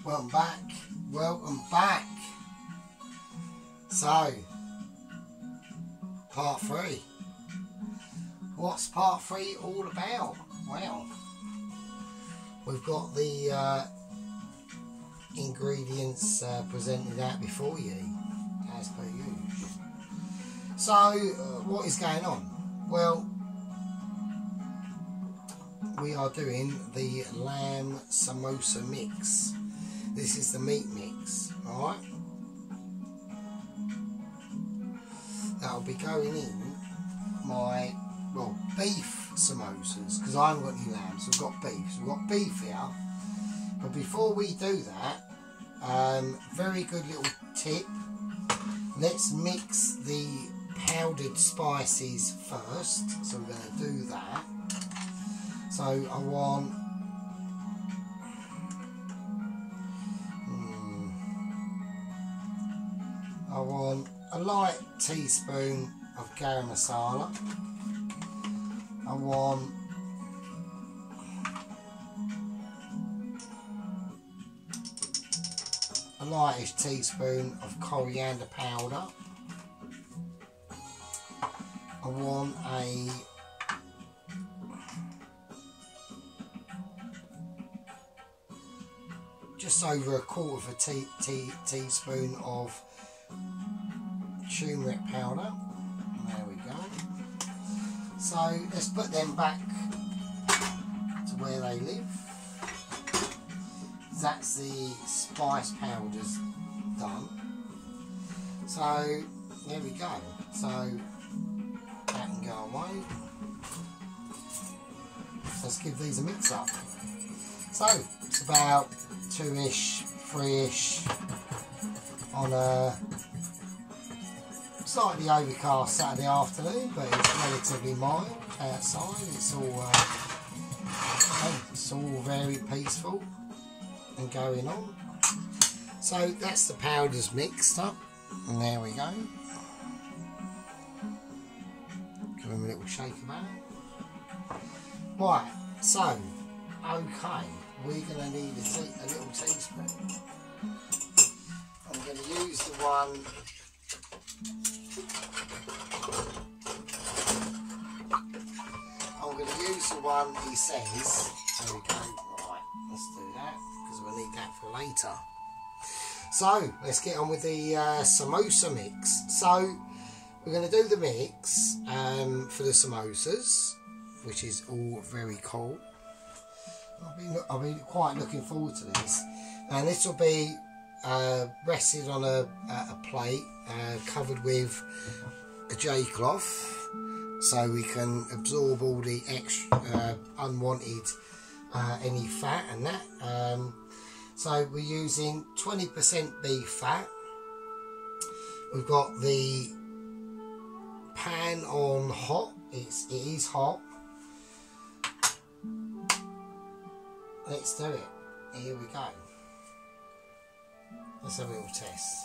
Welcome back, welcome back. So, part 3. What's part 3 all about? Well, we've got the ingredients presented out before you, as per usual. So, what is going on? Well, we are doing the lamb samosa mix. This is the meat mix, alright? That'll be going in my, well, beef samosas, because I haven't got any lamb, so we've got beef. So we've got beef here. But before we do that, very good little tip. Let's mix the powdered spices first. So we're going to do that. So I want a light teaspoon of garam masala. I want a lightish teaspoon of coriander powder. I want just over a quarter of a teaspoon of turmeric powder. There we go. So let's put them back to where they live. That's the spice powders done. So there we go. So that can go away. Let's give these a mix up. So it's about 2-ish, 3-ish on a slightly overcast Saturday afternoon, but it's relatively mild outside. It's all very peaceful and going on. So that's the powders mixed up, and there we go. Give them a little shake about. Right, so okay, we're going to need a little teaspoon. I'm going to use the one he says. There we go. Right, let's do that because we'll need that for later. So let's get on with the samosa mix. So we're going to do the mix for the samosas, which is all very cool. I've been quite looking forward to this, and this will be rested on a plate covered with a J cloth, so we can absorb all the extra unwanted any fat and that. So we're using 20% beef fat. We've got the pan on hot. It is hot. Let's do it. Here we go. Let's have a little test.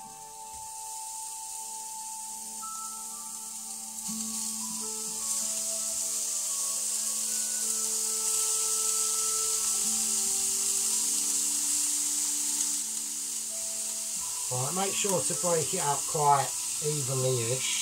Right, make sure to break it up quite evenly-ish.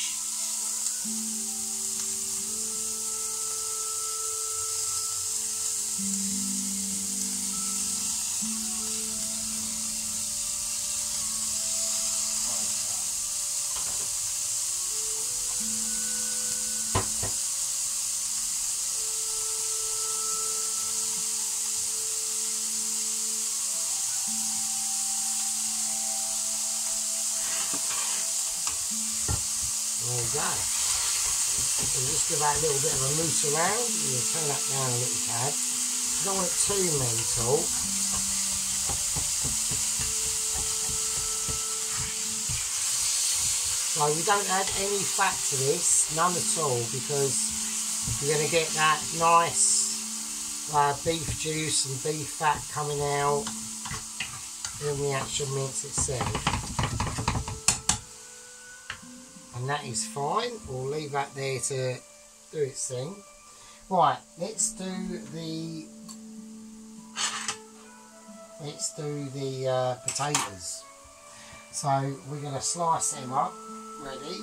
There we go. So just give that a little bit of a mousse around. You turn that down a little tad. You don't want it too mental. So we don't add any fat to this, none at all, because you're going to get that nice beef juice and beef fat coming out in the actual mix itself. And that is fine. We'll leave that there to do its thing. Right, let's do the let's do the potatoes. So we're going to slice them up, ready.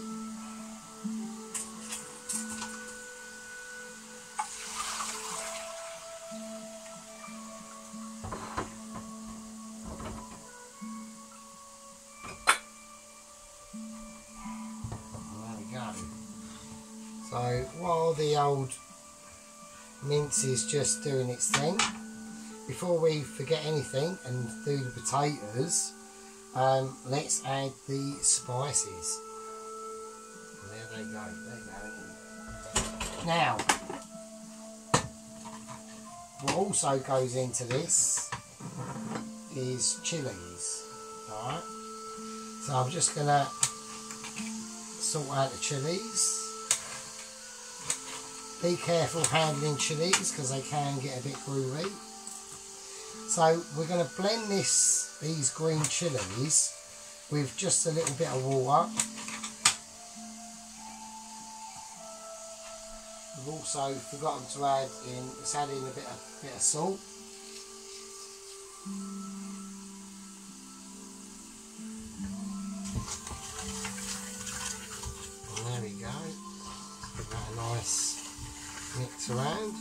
So while the old mince is just doing its thing, before we forget anything and do the potatoes, let's add the spices. And there they go, Now, what also goes into this is chilies. Alright, so I'm just going to sort out the chilies. Be careful handling chilies because they can get a bit groovy. So we're going to blend these green chilies with just a little bit of water. We've also forgotten to add in, let's add in a bit of salt. And there we go. Give that a nice mix around.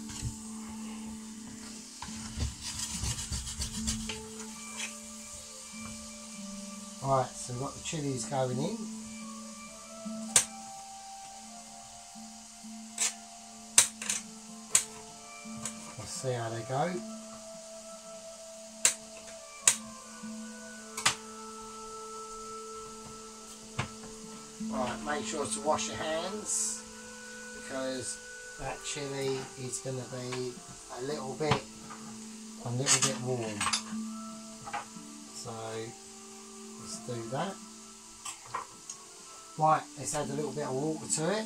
Right, so we've got the chilies going in. Let's see how they go. Right, make sure to wash your hands because that chili is going to be a little bit warm. So let's do that. Right, let's add a little bit of water to it.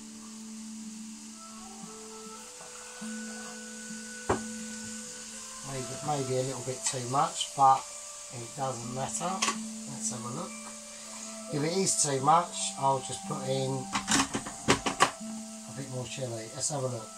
Maybe a little bit too much, but it doesn't matter. Let's have a look. If it is too much, I'll just put in a bit more chilli. Let's have a look.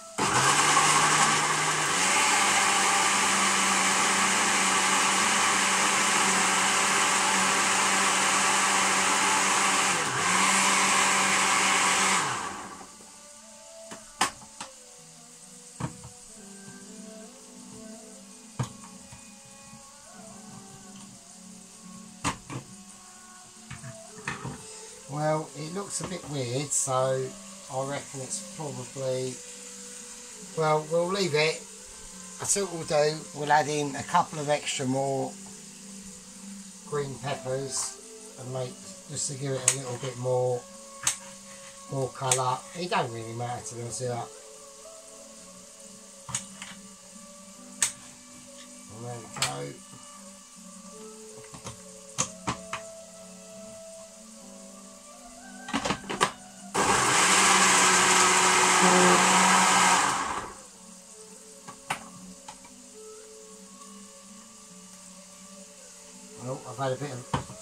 Well, it looks a bit weird, so I reckon it's probably, well, we'll leave it. That's what we'll do. We'll add in a couple of extra more green peppers and make, just to give it a little bit more colour. It don't really matter, to be honest with you. And there we go. Oh, I've had a bit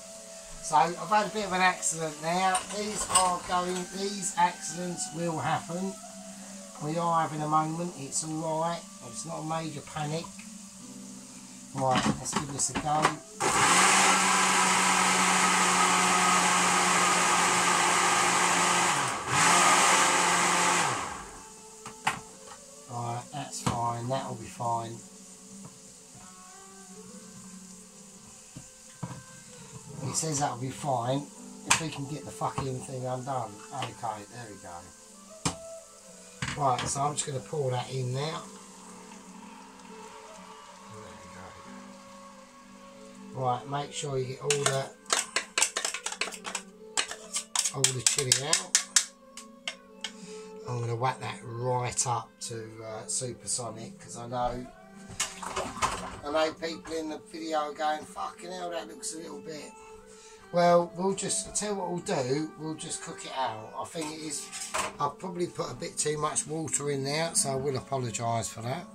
of an accident now. These accidents will happen. We are having a moment, it's alright, it's not a major panic. Right, let's give this a go. Alright, that's fine, that'll be fine. It says that'll be fine if we can get the fucking thing undone. Okay, there we go. Right, so I'm just going to pour that in now. There we go. Right, make sure you get all the chilli out. I'm going to whack that right up to supersonic because I know people in the video are going, fucking hell, that looks a little bit. Well, I'll tell you what we'll do, we'll just cook it out. I think it is, I've probably put a bit too much water in there, so I will apologise for that.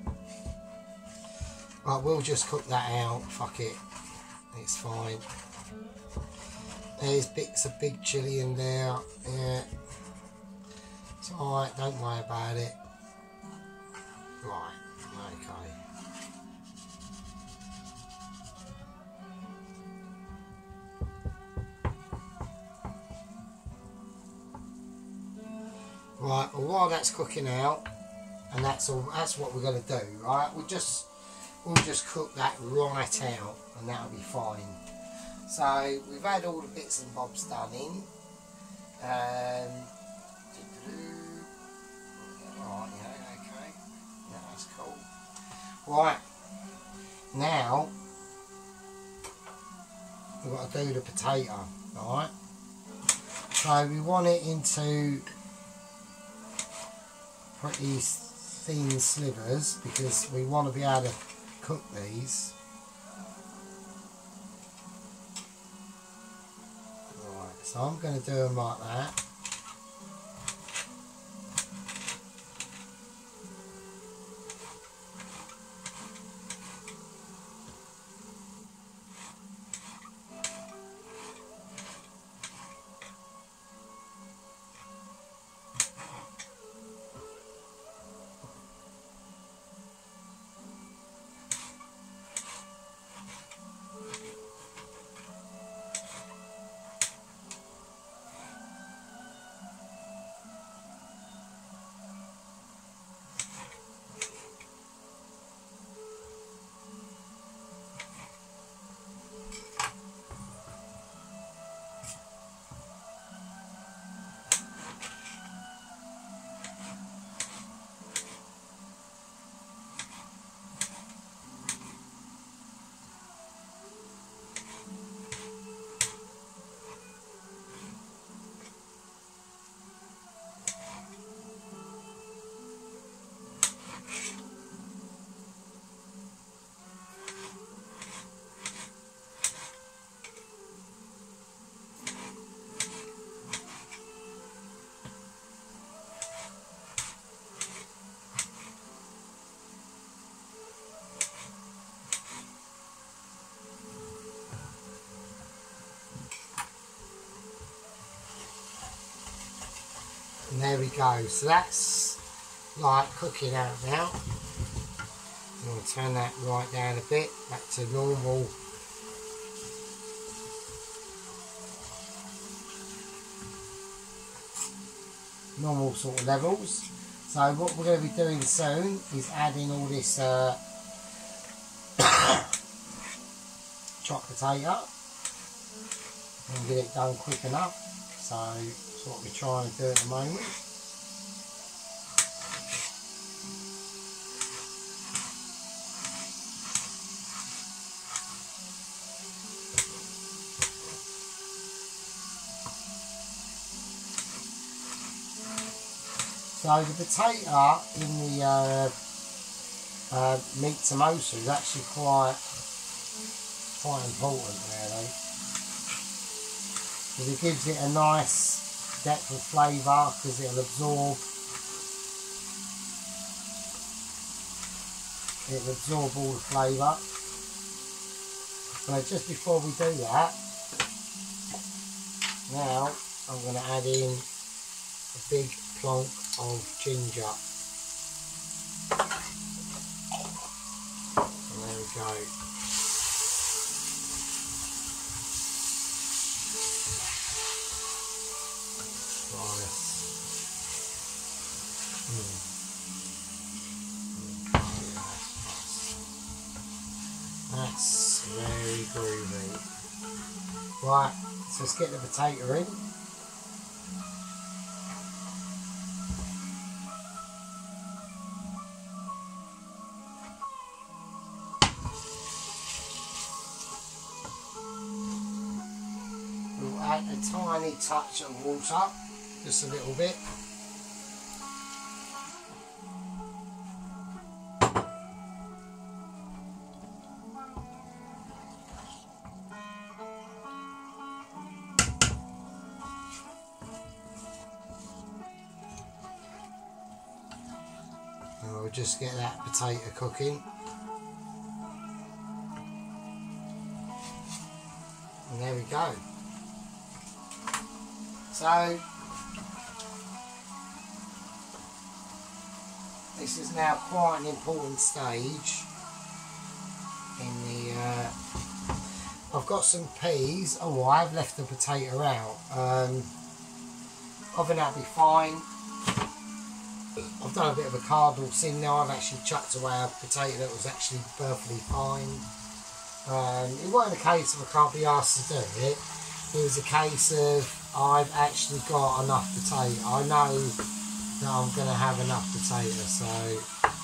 But we'll just cook that out, fuck it, it's fine. There's bits of big chilli in there, yeah. It's alright, don't worry about it. Right, okay. Right, well, while that's cooking out, and that's what we're going to do, right? We'll just cook that right out, and that'll be fine. So we've had all the bits and bobs done in. Right, yeah, okay, yeah, that's cool. Right, now we've got to do the potato, right? So we want it into pretty thin slivers because we want to be able to cook these. Right, so I'm going to do them like that. And there we go. So that's like cooking out now. I'm going to turn that right down a bit, back to normal. Normal sort of levels. So what we're going to be doing soon is adding all this chopped potato and get it done quick enough. So that's what we're trying to do at the moment. So the potato in the meat samosa is actually quite important really, because it gives it a nice depth of flavour, because it'll absorb all the flavour. But just before we do that, now I'm going to add in a big plonk of ginger. And there we go. Try this. That's very groovy. Right, so let's get the potato in. Add a tiny touch of water, just a little bit. And we'll just get that potato cooking. And there we go. So this is now quite an important stage in the I've got some peas. Oh, I've left the potato out. I think that'll be fine. I've done a bit of a cardinal sin now. I've actually chucked away a potato that was actually perfectly fine. It wasn't a case of I can't be asked to do it. It was a case of I've actually got enough potato. I know that I'm going to have enough potato, so...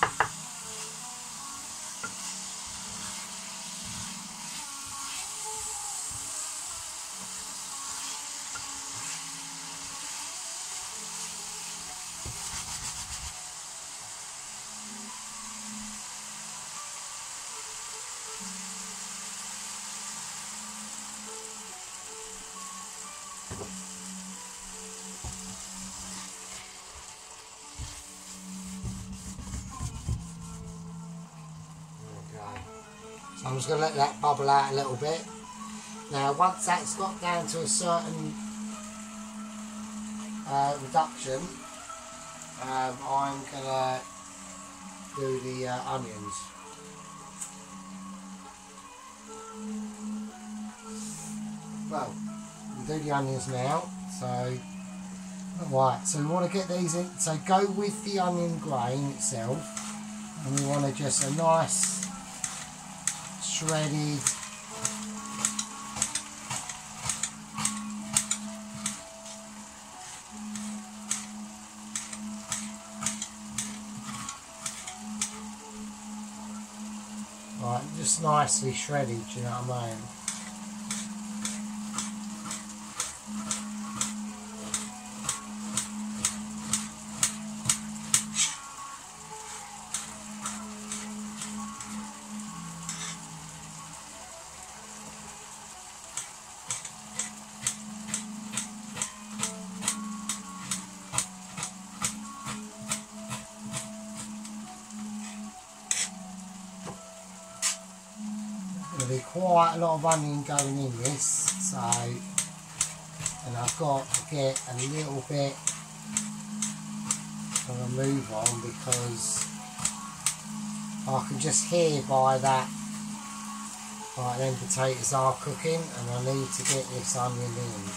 So I'm just going to let that bubble out a little bit. Now once that's got down to a certain reduction, I'm going to do the onions. Well, we'll do the onions now. So, right, so we want to get these in. So go with the onion grain itself, and we want to just a nice shredded right, just nicely shredded, do you know what I mean? There'll be quite a lot of onion going in this, so, and I've got to get a little bit of a move on because I can just hear by that, like them potatoes are cooking, and I need to get this onion in.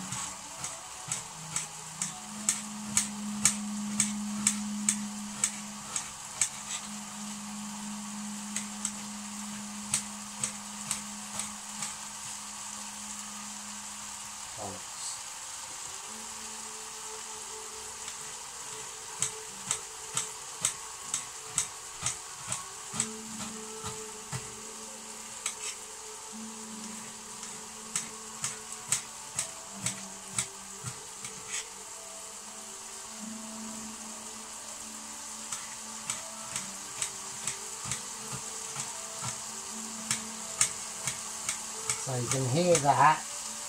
So you can hear that,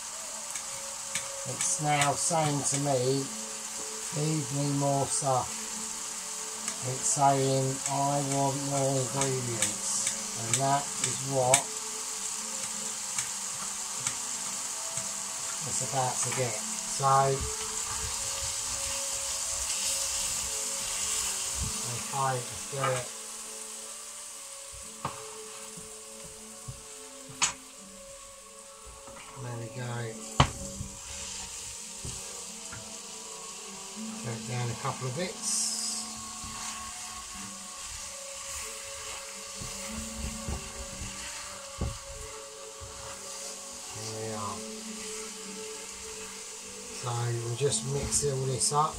it's now saying to me, feed me more stuff. It's saying, I want more ingredients, and that is what it's about to get. So, okay, let's do it. There we go. Go down a couple of bits. There we are. So we'll just mix all this up.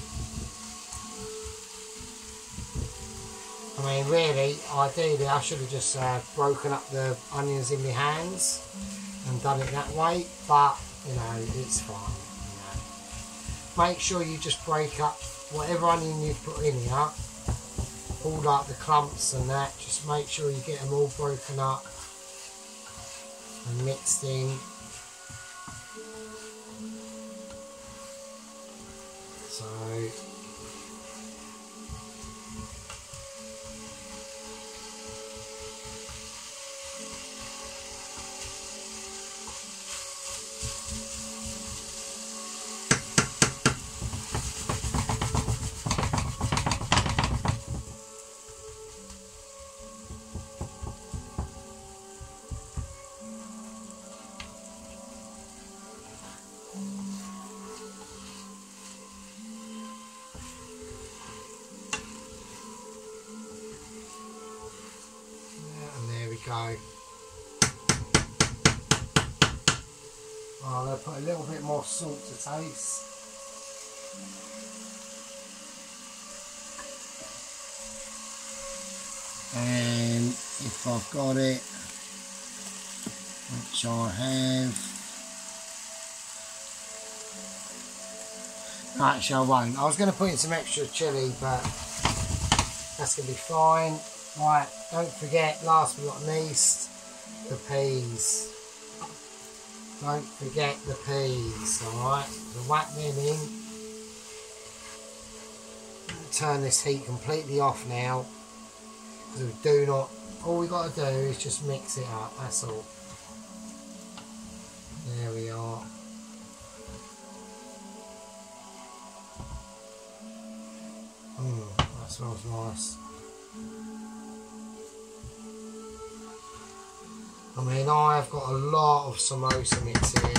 I mean, really, ideally, I should have just broken up the onions in my hands and done it that way, but you know, it's fine. You know. Make sure you just break up whatever onion you put in here, all like the clumps and that. Just make sure you get them all broken up and mixed in. So. go. I'm going to put a little bit more salt to taste. And if I've got it, which I have, actually I won't. I was going to put in some extra chilli, but that's going to be fine. Right, don't forget, last but not least, the peas. Don't forget the peas, alright? So whack them in. Turn this heat completely off now. Because we do not, all we got to do is just mix it up, that's all. There we are. That smells nice. I mean, I've got a lot of samosa mix here.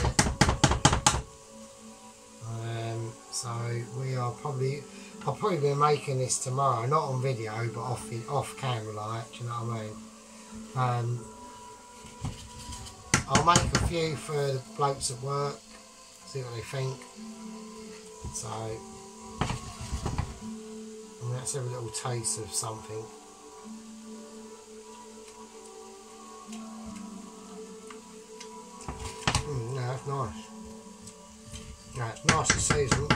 So we are probably, I'll probably be making this tomorrow, not on video, but off camera, like, do you know what I mean? I'll make a few for the blokes at work, see what they think. So, and let's have a little taste of something. No, that's nice. No, it's nicely seasoned.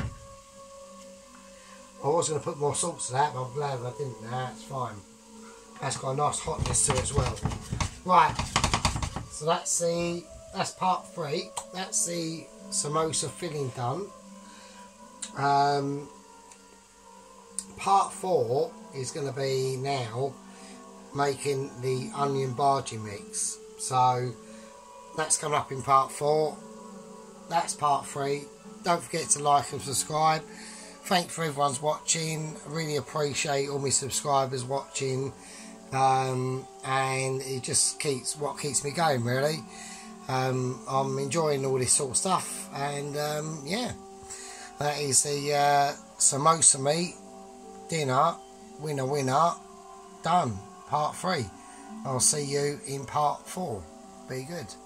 I was going to put more salt to that, but I'm glad I didn't. Nah, it's fine. That's got a nice hotness to it as well. Right, so that's part 3. That's the samosa filling done. Part 4 is going to be now making the onion bhaji mix. So that's coming up in part 4. That's part 3. Don't forget to like and subscribe. Thanks for everyone's watching. I really appreciate all my subscribers watching. And it just keeps me going, really. I'm enjoying all this sort of stuff. And yeah, that is the samosa meat dinner, winner, done. Part 3. I'll see you in part 4. Be good.